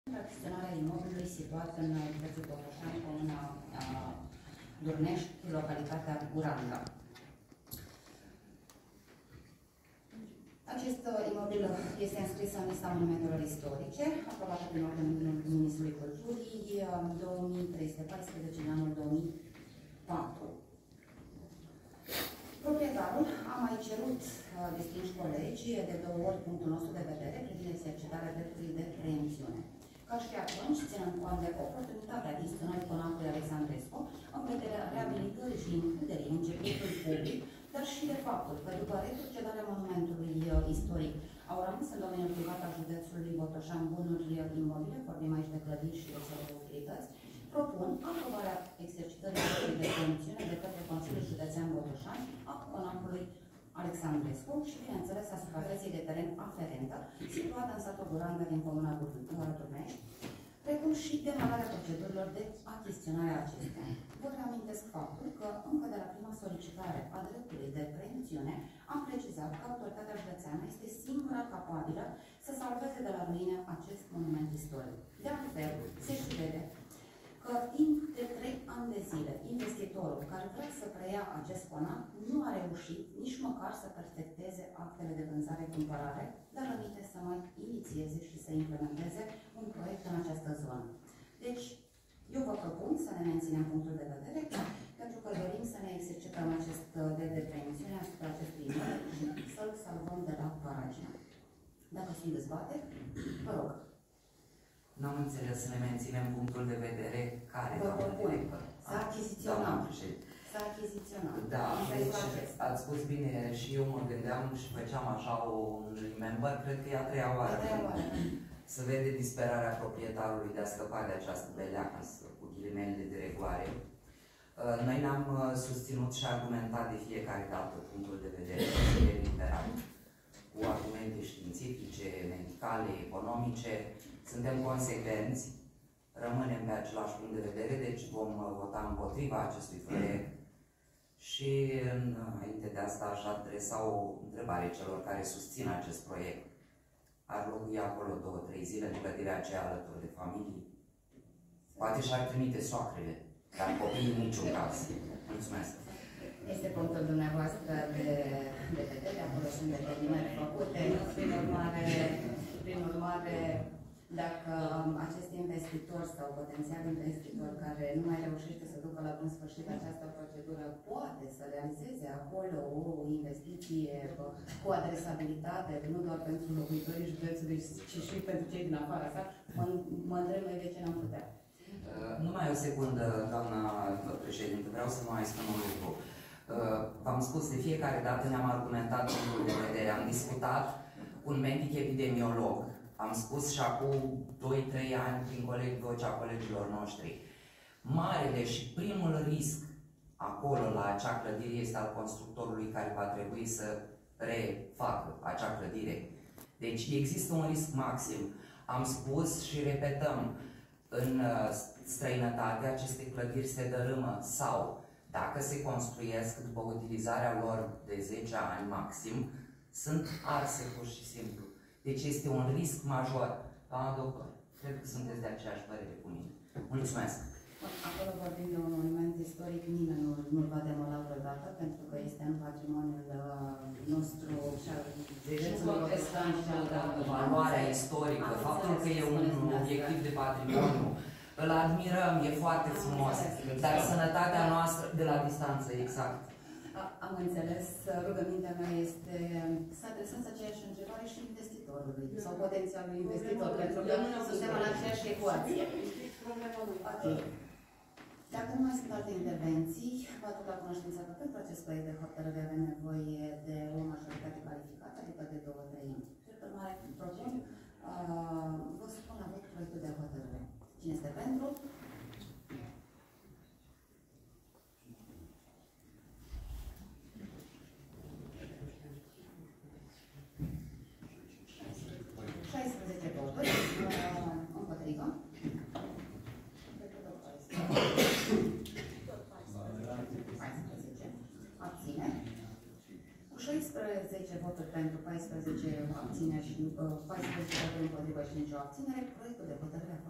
Achiziționarea imobilului situat în județul Botoșani, comuna Durnești, localitatea Uranda. Acest imobil este înscris în lista monumentelor istorice, aprobată prin ordinul Ministrului Culturii 2314 din anul 2004. Proprietarul a mai cerut distinși colegi de 2 ori punctul nostru de vedere privind exercitarea dreptului de preemțiune. Ca și atunci, ținând cont de oportunitatea achiziționării conacului Alexandrescu, în vederea reabilitării și includerii în circuitul public, dar și de faptul că după retrocedarea monumentului istoric au rămas în domeniul privat al județului Botoșani bunuri imobile, vorbim aici de clădiri și rețele de utilități, propun aprobarea exercitării dreptului de preemțiune de către Consiliul Județean Botoșani a conacului Alexandrescu și, bineînțeles, a suprafeței de teren aferentă, situată în satul Uranda din comuna Durnești, precum și demararea procedurilor de achiziționare a acestea. Vă reamintesc faptul că, încă de la prima solicitare a dreptului de preemțiune, am precizat că autoritatea județeană este singura capabilă să salveze de la ruină acest monument istoric. De altfel, se și vede că timp de 3 ani de zile, investitorul care vrea să preia acest conac nu a reușit nici măcar să perfecteze actele de vânzare-cumpărare, dar aminte să mai inițieze și să implementeze un proiect în această zonă. Deci, eu vă propun să ne menținem punctul de vedere, pentru că dorim să ne exercităm acest drept de preemțiune asupra acestui imobil și să-l salvăm de la paragină. Dacă sunt dezbateri, vă rog. N-am înțeles să ne menținem punctul de vedere care, doamnă director? Să achiziționăm. Să achiziționăm. Da, deci ați spus bine și eu mă gândeam și făceam așa un remember, cred că e a 3-a oară. Să vede disperarea proprietarului de a scăpa de această beleacă, cu ghilimelele de regoare. Noi ne-am susținut și argumentat de fiecare dată punctul de vedere liberal, cu argumente științifice, medicale, economice. Suntem consecvenți, rămânem pe același punct de vedere, deci vom vota împotriva acestui proiect. Și înainte de asta aș adresa o întrebare celor care susțin acest proiect. Ar locui acolo 2-3 zile în clădirea aceea alături de familie? Poate și-ar trimite soacrele, dar copiii în niciun caz. Mulțumesc! Este punctul dumneavoastră de vedere, acolo sunt determinări făcute. Prin urmare, dacă acest investitor sau potențial investitor care nu mai reușește să ducă la bun sfârșit această procedură poate să realizeze acolo o investiție cu adresabilitate, nu doar pentru locuitorii județului, ci și pentru cei din afara sa, mă întreb noi de ce n-am putea. Numai o secundă, doamna președinte, vreau să mai spun un lucru. V-am spus, de fiecare dată ne-am argumentat punctul de vedere, am discutat cu un medic epidemiolog. Am spus și acum 2-3 ani prin vocea colegilor noștri. Marele și primul risc acolo la acea clădire este al constructorului care va trebui să refacă acea clădire. Deci există un risc maxim. Am spus și repetăm, în străinătate aceste clădiri se dărâmă sau, dacă se construiesc după utilizarea lor de 10 ani maxim, sunt arse pur și simplu. Deci este un risc major. Doamna doctor, cred că sunteți de aceeași părere cu mine. Mulțumesc! Acolo vorbim de un monument istoric, nimeni nu-l va demola vreodată, pentru că este în patrimoniul nostru și al județului Botoșani și al valoarea istorică, faptul că e un obiectiv de patrimoniu, îl admirăm, e foarte frumos, dar sănătatea noastră de la distanță, exact. Am înțeles, rugămintea mea este să adresați aceeași întrebare și investitorului sau potențialului investitor, pentru că suntem în aceeași ecuație. Ok. Dacă nu mai sunt alte intervenții, vă aduc la cunoștință că pentru acest proiect de hotărâre avem nevoie de o majoritate calificată, adică de 2/3. Drept urmare, propun, vă supun la vot proiectul de hotărâre. Cine este pentru? Împotrivă. Abține. Cu 16 voturi pentru 14 abțineri și 14 voturi împotrivă și nicio abținere. Proiectul de hotărâre